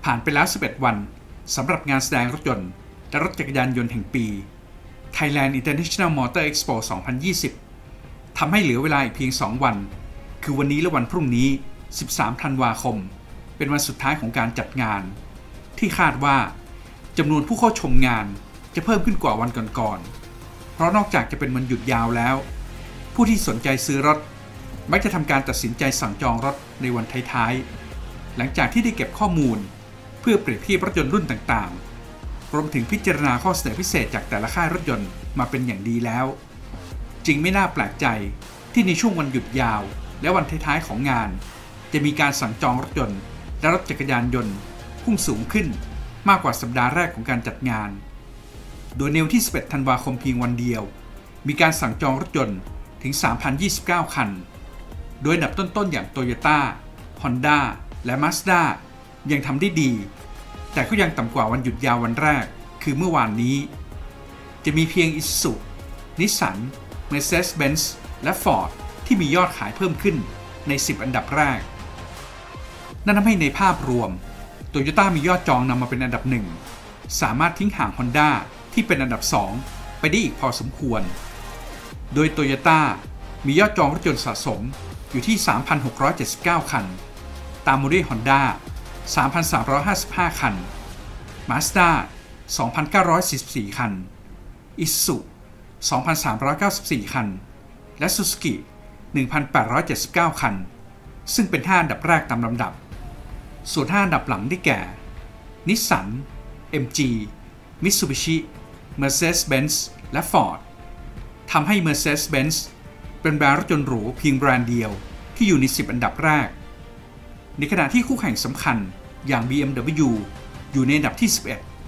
ผ่านไปแล้ว11วันสำหรับงานแสดงรถยนต์และรถจักรยานยนต์แห่งปี Thailand International Motor Expo 2020 ทำให้เหลือเวลาอีกเพียง2วันคือวันนี้และวันพรุ่งนี้13ธันวาคมเป็นวันสุดท้ายของการจัดงานที่คาดว่าจำนวนผู้เข้าชมงานจะเพิ่มขึ้นกว่าวันก่อนๆเพราะนอกจากจะเป็นวันหยุดยาวแล้วผู้ที่สนใจซื้อรถมักจะทำการตัดสินใจสั่งจองรถในวันท้ายๆหลังจากที่ได้เก็บข้อมูลเพื่อเปรียบเทียบรถยนต์รุ่นต่างๆรวมถึงพิจารณาข้อเสนอพิเศษจากแต่ละค่ายรถยนต์มาเป็นอย่างดีแล้วจึงไม่น่าแปลกใจที่ในช่วงวันหยุดยาวและวันท้ายๆของงานจะมีการสั่งจองรถยนต์และรถจักรยานยนต์พุ่งสูงขึ้นมากกว่าสัปดาห์แรกของการจัดงานโดยในวันที่11ธันวาคมเพียงวันเดียวมีการสั่งจองรถยนต์ถึง 3,029 คันโดยอันดับต้นๆอย่าง Toyota, Honda และ Mazda ยังทำได้ดีแต่ก็ยังต่ำกว่าวันหยุดยาววันแรกคือเมื่อวานนี้จะมีเพียง Isuzu, Nissan, Mercedes-Benz และ Ford ที่มียอดขายเพิ่มขึ้นใน10อันดับแรกนั่นทำให้ในภาพรวม Toyota มียอดจองนำมาเป็นอันดับ1สามารถทิ้งห่าง Honda ที่เป็นอันดับ2ไปได้อีกพอสมควรโดย Toyota มียอดจองรถยนต์สะสมอยู่ที่ 3,679 คันตามมาด้วย Honda 3,355 คัน Mazda 2,944 คัน Isuzu 2,394 คันและ Suzuki 1,879 คันซึ่งเป็น5อันดับแรกตามลำดับส่วน5อันดับหลังได้แก่ Nissan, MG, Mitsubishi, Mercedes-Benz และ Ford ทำให้ Mercedes-Benz เป็นแบรนด์รถยนต์หรูเพียงแบรนด์เดียวที่อยู่ใน10อันดับแรกในขณะที่คู่แข่งสำคัญอย่าง BMW อยู่ในอันดับที่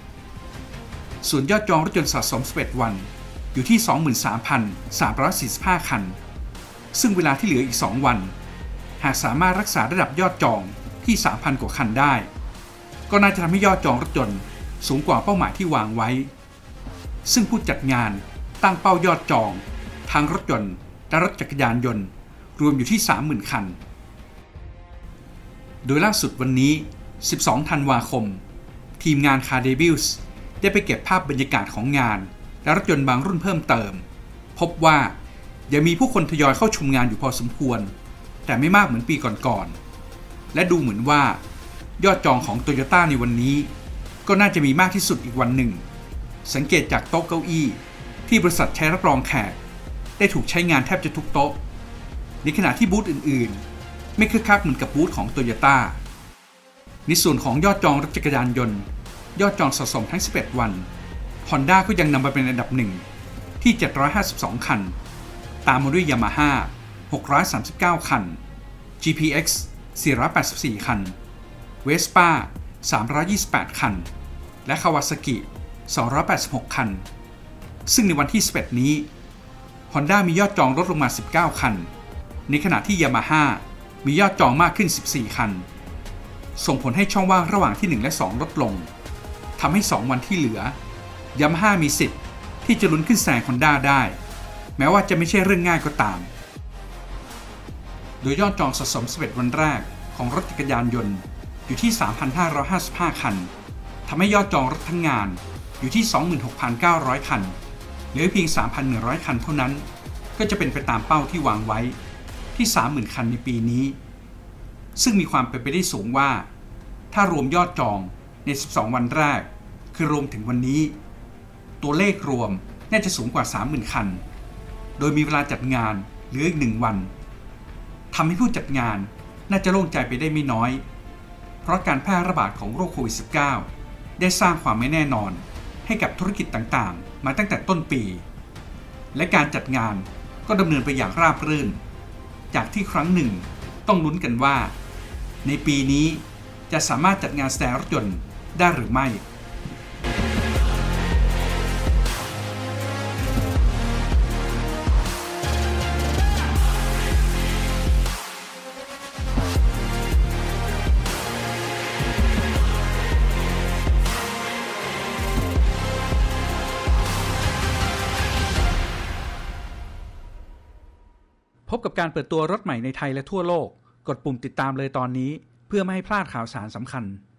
11ส่วนยอดจองรถยนต์สะสม11วันอยู่ที่ 23,345 คันซึ่งเวลาที่เหลืออีก2วันหากสามารถรักษาระดับยอดจองที่ 3,000 กว่าคันได้ก็น่าจะทำให้ยอดจองรถยนต์สูงกว่าเป้าหมายที่วางไว้ซึ่งผู้จัดงานตั้งเป้ายอดจองทางรถยนต์และรถจักรยานยนต์รวมอยู่ที่ 30,000 คันโดยล่าสุดวันนี้12ธันวาคมทีมงาน Car Debuts ได้ไปเก็บภาพบรรยากาศของงานและรถยนต์บางรุ่นเพิ่มเติมพบว่ายังมีผู้คนทยอยเข้าชมงานอยู่พอสมควรแต่ไม่มากเหมือนปีก่อนๆและดูเหมือนว่ายอดจองของ Toyota ในวันนี้ก็น่าจะมีมากที่สุดอีกวันหนึ่งสังเกตจากโต๊ะเก้าอี้ที่บริษัทใช้รับรองแขกได้ถูกใช้งานแทบจะทุกโต๊ะในขณะที่บูธอื่นๆไม่คึกคักเหมือนกับบูธของ Toyota ในส่วนของยอดจองรถจักรยานยนต์ยอดจองสะสมทั้ง11วัน Honda ก็ยังนำมาเป็นอันดับ1ที่752คันตามมาด้วย Yamaha 639คัน GPX 484คัน Vespa 328คันและ Kawasaki 286คันซึ่งในวันที่11นี้ Honda มียอดจองลดลงมา19คันในขณะที่ Yamaha มียอดจองมากขึ้น14คันส่งผลให้ช่องว่างระหว่างที่1และ2ลดลงทำให้2วันที่เหลือ Yamaha มีสิทธิ์ที่จะลุ้นขึ้นแซง Honda ได้แม้ว่าจะไม่ใช่เรื่องง่ายก็ตามโดยยอดจองสะสม11วันแรกของรถจักรยานยนต์อยู่ที่ 3,555 คันทำให้ยอดจองรถทั้งงานอยู่ที่ 26,900 คันเหลือเพียง 3,100 คันเท่านั้นก็จะเป็นไปตามเป้าที่วางไว้ที่ 30,000 คันในปีนี้ซึ่งมีความเป็นไปได้สูงว่าถ้ารวมยอดจองใน12วันแรกคือรวมถึงวันนี้ตัวเลขรวมน่าจะสูงกว่า 30,000 คันโดยมีเวลาจัดงานเหลืออีก1วันทำให้ผู้จัดงานน่าจะโล่งใจไปได้ไม่น้อยเพราะการแพร่ระบาดของโรคโควิด -19 ได้สร้างความไม่แน่นอนให้กับธุรกิจต่างๆมาตั้งแต่ต้นปีและการจัดงานก็ดำเนินไปอย่างราบรื่นจากที่ครั้งหนึ่งต้องลุ้นกันว่าในปีนี้จะสามารถจัดงานแสดงรถยนต์ได้หรือไม่ พบกับการเปิดตัวรถใหม่ในไทยและทั่วโลกกดปุ่มติดตามเลยตอนนี้เพื่อไม่ให้พลาดข่าวสารสำคัญ